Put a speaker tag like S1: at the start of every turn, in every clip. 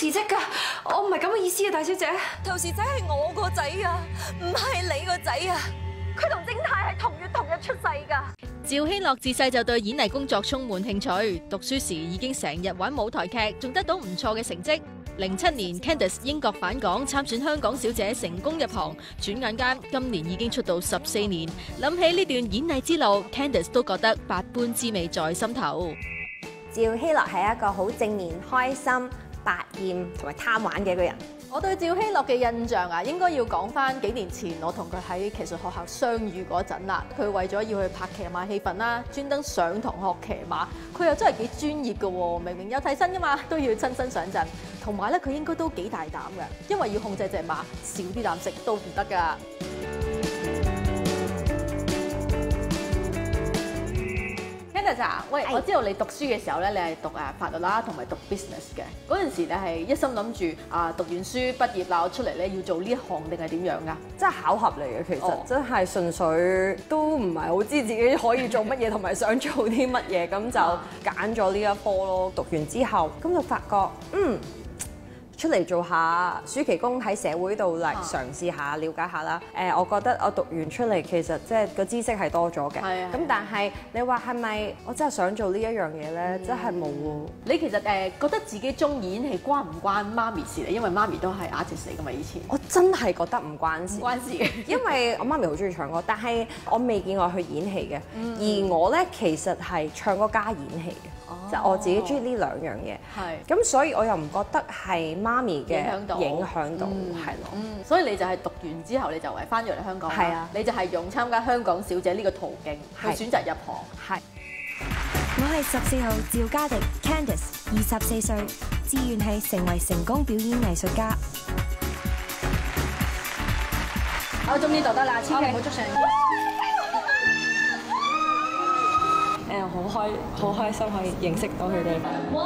S1: 辭職㗎，我唔係咁嘅意思啊，大小姐。
S2: 陶氏仔係我個仔啊，唔係你個仔啊！佢同正太係同月同日出世㗎。
S3: 趙希洛自細就對演藝工作充滿興趣，讀書時已經成日玩舞台劇，仲得到唔錯嘅成績。07年 Candice 英國返港參選香港小姐，成功入行，轉眼間今年已經出道14年。諗起呢段演藝之路 ，Candice 都覺得百般滋味在心頭。
S4: 趙希洛係一個好正面、開心、百厭同埋貪玩嘅一個人。
S5: 我對趙希洛嘅印象啊，應該要講翻幾年前我同佢喺騎術學校相遇嗰陣啦。佢為咗要去拍騎馬戲份啦，專登上堂學騎馬。佢又真係幾專業嘅喎，明明有替身噶嘛，都要親身上陣。同埋咧，佢應該都幾大膽嘅，因為要控制隻馬，少啲啖食都唔得㗎。喂，我知道你讀書嘅時候咧，你係讀法律啦，同埋讀 business 嘅。嗰陣時你係一心諗住讀完書畢業啦，我出嚟咧要做呢一行定係點樣㗎？
S4: 真係巧合嚟嘅，其實真係純粹都唔係好知自己可以做乜嘢，同埋想做啲乜嘢，咁就揀咗呢一科咯。讀完之後，咁就發覺出嚟做下暑期工喺社會度嚟嘗試下了解下啦。我覺得我讀完出嚟其實即係個知識係多咗嘅。係啊。咁但係你話係咪我真係想做呢一樣嘢咧？真係冇喎。
S5: 你其實覺得自己中意演戲關唔關媽咪事咧？因為媽咪都係 artist 嚟㗎嘛，以前。
S4: 我真係覺得唔關事。
S5: 唔關事嘅。
S4: 因為我媽咪好中意唱歌，但係我未見過佢演戲嘅。而我咧其實係唱歌加演戲嘅。即係我自己中意呢兩樣嘢，咁所以我又唔覺得係媽咪嘅影響到，係咯。
S5: 所以你就係讀完之後，你就翻咗嚟香港。係啊，你就係用參加香港小姐呢個途徑去選擇入行。係。
S6: 我係14號趙嘉迪 Candice， 24歲，志願係成為成功表演藝術家。
S5: 我中呢度得啦，千祈唔好捉上。
S1: 好開心可以認識到佢哋。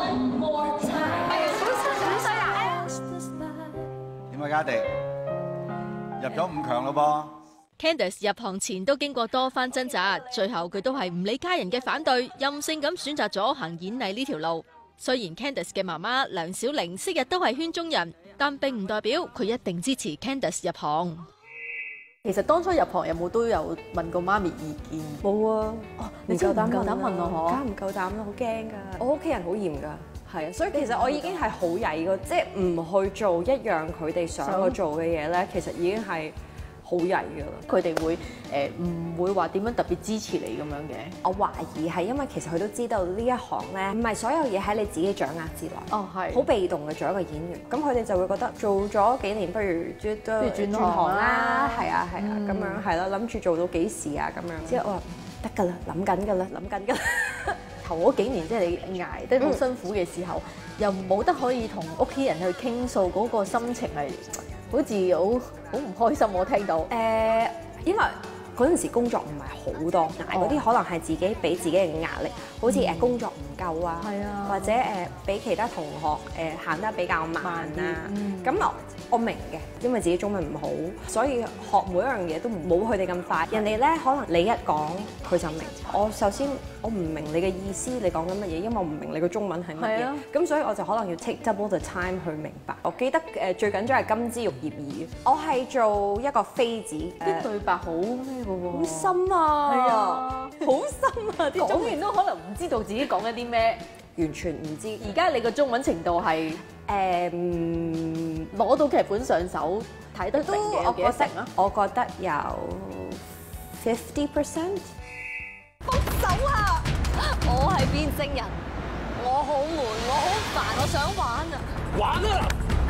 S7: 點啊，嘉迪入咗5強咯
S3: 噃。Candice 入行前都經過多番掙扎，最後佢都係唔理家人嘅反對，任性咁選擇咗行演藝呢條路。雖然 Candice 嘅媽媽梁小玲昔日都係圈中人，但並唔代表佢一定支持 Candice 入行。
S5: 其實當初入行有冇都有問過媽咪意見？
S4: 冇啊！
S5: 你真係唔夠膽問我
S4: 梗唔夠膽啦，好驚㗎！我屋企人好嚴㗎，係啊，所以其實我已經係好曳㗎，即係唔去做一樣佢哋想我做嘅嘢咧，其實已經係好曳㗎啦。
S5: 佢哋會唔會話點樣特別支持你咁樣嘅？
S4: 我懷疑係因為其實佢都知道呢一行咧，唔係所有嘢喺你自己掌握之內。
S5: 哦，係。好
S4: 被動嘅做一個演員，咁佢哋就會覺得做咗幾年，不如轉行啦，係啊，咁樣係咯，諗住做到幾時啊咁樣。之後我話得㗎啦，諗緊㗎啦。
S5: 頭嗰幾年即係你捱得好辛苦嘅時候，又冇得可以同屋企人去傾訴，嗰個心情係好似好唔開心。我聽到
S4: 因為嗰陣時工作唔係好多，捱嗰啲可能係自己俾自己嘅壓力，好似工作唔夠啊，或者俾其他同學行得比較慢啊。咁我明嘅，因為自己中文唔好，所以學每一樣嘢都冇佢哋咁快。人哋咧可能你一講佢就明。我首先我唔明你嘅意思，你講緊乜嘢，因為我唔明你個中文係乜嘢。咁所以我就可能要 take double the time 去明白。我記得最緊張係金枝玉葉耳，我係做一個妃子，
S5: 啲對白好咩嘅喎，
S4: 好深啊，係啊，好深啊！啲
S5: 講完都可能唔知道自己講緊啲咩，
S4: 完全唔知。
S5: 而家你個中文程度係攞到劇本上手睇得明嘅有幾多成啊？
S4: 我覺得有50%。
S2: 放手啊！我係變性人，我好悶，我好煩，我想玩啊！
S8: 玩啊！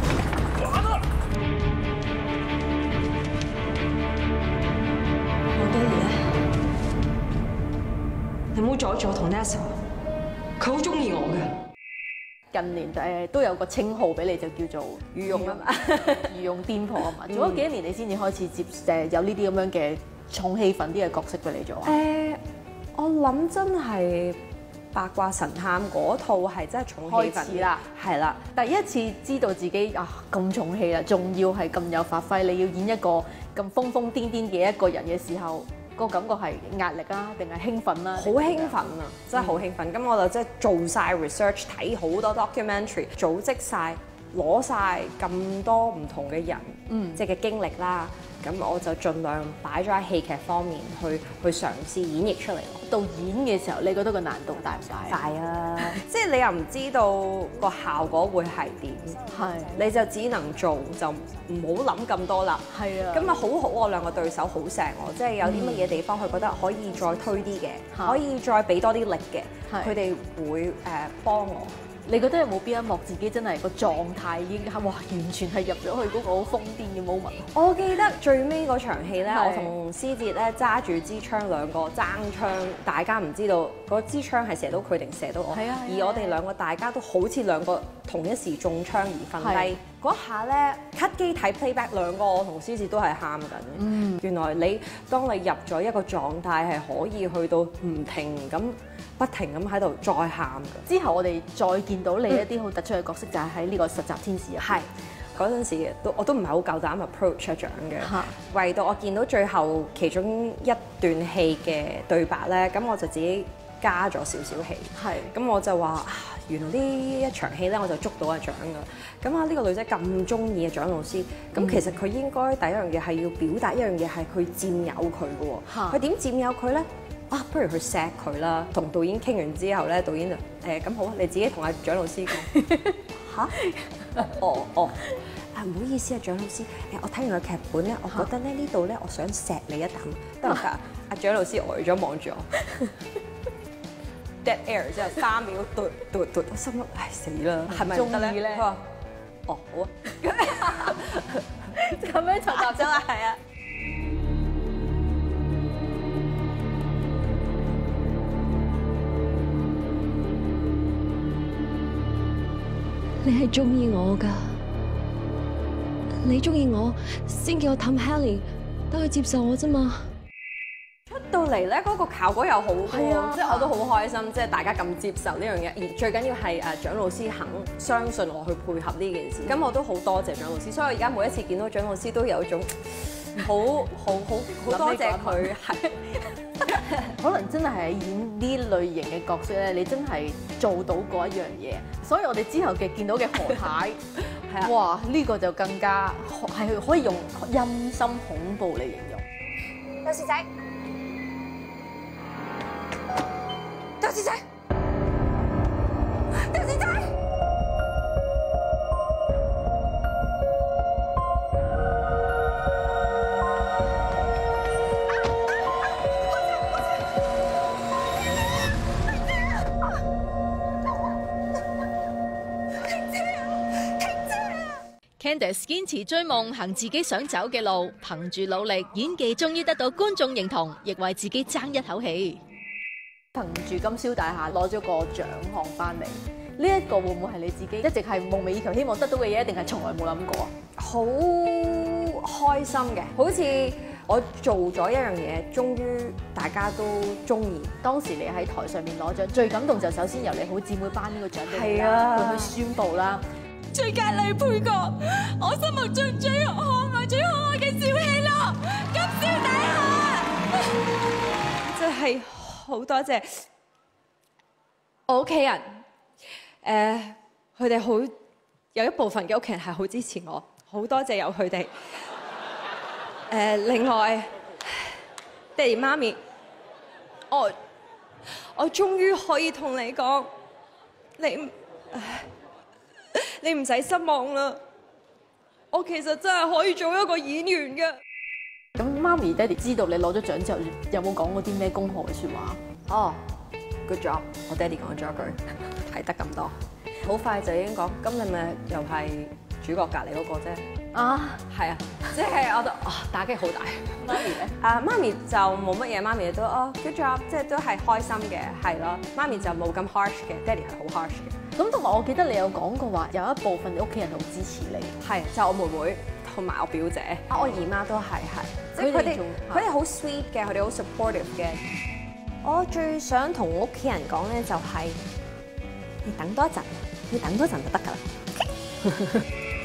S1: 我爹哋咧，你唔好阻住我同 Nessa， 佢好中意我嘅。
S5: 近年都有個稱號俾你，就叫做御用啊嘛，御用癲婆啊嘛。做咗幾多年你先至開始接有呢啲咁樣嘅重氣氛啲嘅角色俾你做啊？
S4: 我諗真係八卦神探嗰套係真係重氣氛
S5: 開始啦，
S4: 係啦，
S5: 第一次知道自己咁重氣啦，仲要係咁有發揮，你要演一個咁瘋瘋癲癲嘅一個人嘅時候，個感覺係壓力啊，定係興奮啦？
S4: 好興奮啊！真係好興奮。咁我就即係做晒 research，睇好多 documentary，組織晒攞晒咁多唔同嘅人，即係嘅經歷啦。咁我就盡量擺咗喺戲劇方面去嘗試演繹出嚟。
S5: 到演嘅時候，你覺得個難度大唔大？
S4: 大啊！即係你又唔知道個效果會係點，
S5: 係
S4: 你就只能做，就唔好諗咁多啦。
S5: 係啊，
S4: 咁啊好好我兩個對手好錫我，即係有啲乜嘢地方佢覺得可以再推啲嘅，可以再俾多啲力嘅，佢哋會幫我。
S5: 你覺得有冇邊一幕自己真係個狀態已經哇完全係入咗去嗰個好瘋癲嘅 moment？
S4: 我記得最尾嗰場戲咧，我同思捷咧揸住支槍兩個爭槍，大家唔知道嗰支槍係射到佢定射到我。係啊，而我哋兩個大家都好似兩個同一時中槍而瞓低。嗰下咧 cut 機睇 playback， 兩個我同思捷都係喊緊。原來當你入咗一個狀態係可以去到唔停咁。不停咁喺度再喊㗎。之後我哋再見到你一啲好突出嘅角色，就係喺呢個實習天使入邊。係嗰陣時我都唔係好夠膽 approach 阿蔣嘅，唯到我見到最後其中一段戲嘅對白咧，咁我就自己加咗少少戲。係咁我就話原來呢一場戲咧，我就捉到阿蔣㗎。咁啊呢個女仔咁中意阿蔣老師，咁其實佢應該第一樣嘢係要表達一樣嘢係佢佔有佢嘅喎。佢點佔有佢咧？不如去錫佢啦！同導演傾完之後咧，導演就咁好，你自己同阿蔣老師講嚇。唔好意思啊，蔣老師，我睇完個劇本咧，我覺得咧呢度咧，我想錫你一啖，得唔得啊？阿蔣老師呆咗望住我 ，dead air 之後3秒，嘟，我心諗唉死啦，係咪唔得咧？佢話好啊，
S5: 咁樣就答咗啦，係啊。
S1: 你係中意我㗎，你中意我先叫我氹 Helly， 等佢接受我啫嘛。
S4: 出到嚟咧，嗰個效果又好喎，即係我都好開心，即係大家咁接受呢樣嘢，而最緊要係蔣老師肯相信我去配合呢件事，咁我都好多謝蔣老師，所以我而家每一次見到蔣老師都有一種好多謝佢，係。
S5: 可能真係演呢類型嘅角色咧，你真係做到嗰一樣嘢，所以我哋之後嘅見到嘅何太，係啊，哇呢個就更加係可以用陰森恐怖嚟形容。
S4: 豆豉仔，豆豉仔，豆豉仔。
S3: Candice 堅持追夢，行自己想走嘅路，憑住努力，演技終於得到觀眾認同，亦為自己爭一口氣。
S5: 憑住金宵大廈攞咗個獎項翻嚟，呢一個會唔會係你自己一直係夢寐以求希望得到嘅嘢，定係從來冇諗過啊？
S4: 好開心嘅，好似我做咗一樣嘢，終於大家都中意。
S5: 當時你喺台上面攞獎，最感動就首先由你好姊妹頒呢個獎俾你啦，佢去宣佈啦。
S8: 最佳女配角，我心目中最可愛、最可愛嘅小喜樂，金宵大廈。
S4: 真係好多謝我屋企人，佢哋好有一部分嘅屋企人係好支持我，好多謝有佢哋。另外，爹哋媽咪，我終於可以同你講，你唔使失望啦，我其實真係可以做一個演員嘅。
S5: 咁媽咪爹哋知道你攞咗獎之後，有冇講過啲咩恭賀嘅説話
S4: ？Good job！ 我爹哋講咗一句，睇得咁多，好快就已經講，咁你咪又係主角隔離嗰個啫。係啊，即係我都打擊好大。媽咪咧？媽咪就冇乜嘢，媽咪都good job， 即係都係開心嘅，係咯。媽咪就冇咁 harsh 嘅，爹哋係好 harsh 嘅。
S5: 咁同埋我記得你有講過話，有一部分你屋企人好支持你，
S4: 係就我妹妹同埋我表姐，我姨媽都係，即係佢哋好 sweet 嘅，佢哋好 supportive 嘅。我最想同屋企人講咧，就係你等多一陣，你等多陣就得㗎啦。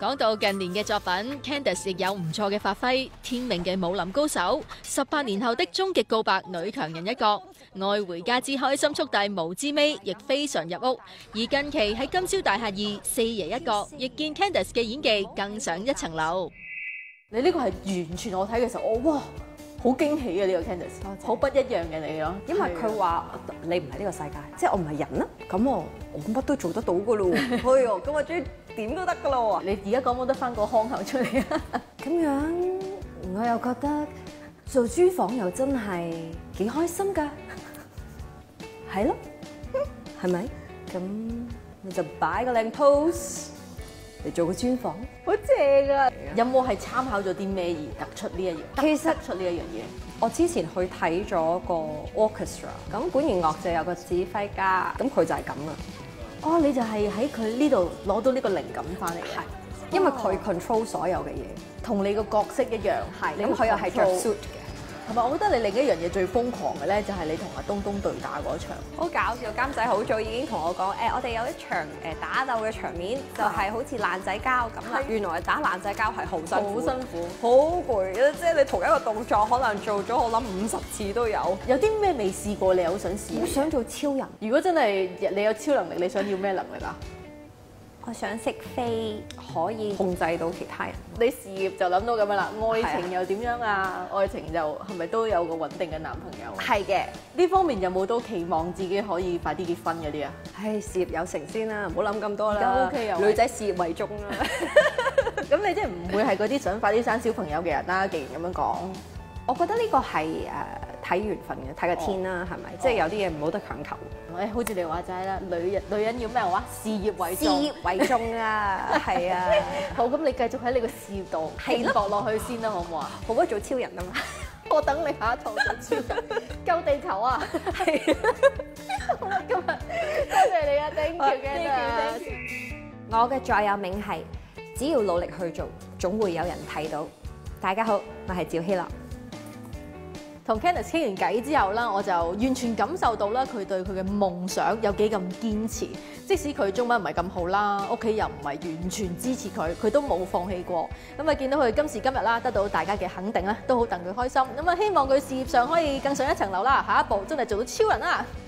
S3: 講到近年嘅作品 ，Candice 亦有唔錯嘅發揮，天命嘅武林高手，18年後的終極告白女強人一角，愛回家之開心速遞無之尾亦非常入屋，而近期喺金宵大廈2四爺一角，亦見 Candice 嘅演技更上一層樓。
S5: 你呢個係完全我睇嘅時候，我哇好驚喜嘅呢個 Candice，好不一樣嘅你咯。
S4: 因為佢話你唔係呢個世界，即係我唔係人啦，咁我乜都做得到噶咯喎。係喎，咁我終於點都得噶咯喎。
S5: 你而家講冇得翻個腔口出嚟啊？
S4: 咁樣我又覺得做專訪又真係幾開心㗎，係咯，係咪？咁你就擺個靚 pose 嚟做個專訪，
S5: 好正啊！有冇係參考咗啲咩而突出呢一樣？
S4: 其實
S5: 突出呢一樣嘢，
S4: 我之前去睇咗個 orchestra，咁管弦樂就有個指揮家，咁佢就係咁啦。
S5: 哦，你就係喺佢呢度攞到呢個靈感翻嚟嘅，
S4: 因為佢 control 所有嘅嘢，
S5: 同你個角色一樣。
S4: 係咁佢又係着 suit 嘅。
S5: 同埋，我覺得你另一樣嘢最瘋狂嘅咧，就係你同阿東東對打嗰場。
S4: 好搞笑，監仔好早已經同我講，我哋有一場打鬥嘅場面，就係好似爛仔交咁啦。原來打爛仔交係好辛苦，
S5: 好辛苦，
S4: 好攰嘅，即係你同一個動作可能做咗我諗50次都有。
S5: 有啲咩未試過？你好想試？
S4: 我想做超人。
S5: 如果真係你有超能力，你想要咩能力啊？
S4: 我想識飛，可以控制到其他人。
S5: 你事業就諗到咁樣啦，愛情又點樣啊？愛情就係咪都有個穩定嘅男朋友？
S4: 係嘅。
S5: 呢方面有冇都期望自己可以快啲結婚嗰啲啊？
S4: 唉，事業有成先啦，唔好諗咁多啦。
S5: 而家 OK 啊，
S4: 女仔事業為重啦。
S5: 咁你即係唔會係嗰啲想快啲生小朋友嘅人啦？既然咁樣講，
S4: 我覺得呢個係睇緣分嘅，睇個天啦，係咪？即係有啲嘢唔好得強求。
S5: 好似你話齋啦，女人要咩話？事業為重，
S4: 事業為重啊，係啊。
S5: 好，咁你繼續喺你個事業度拼搏落去先啦，好唔好啊？
S4: 好啊，做超人啊嘛！
S5: 我等你下一套做超人，救地球啊！係。好啦，今日多謝你啊 ，thank you，
S4: 我嘅座右銘係：只要努力去做，總會有人睇到。大家好，我係趙希樂。
S5: 同 Candice 傾完偈之後啦，我就完全感受到啦，佢對佢嘅夢想有幾咁堅持。即使佢中文唔係咁好啦，屋企又唔係完全支持佢，佢都冇放棄過。咁啊，見到佢今時今日啦，得到大家嘅肯定咧，都好戥佢開心。咁啊，希望佢事業上可以更上一層樓啦，下一步真係做到超人啦！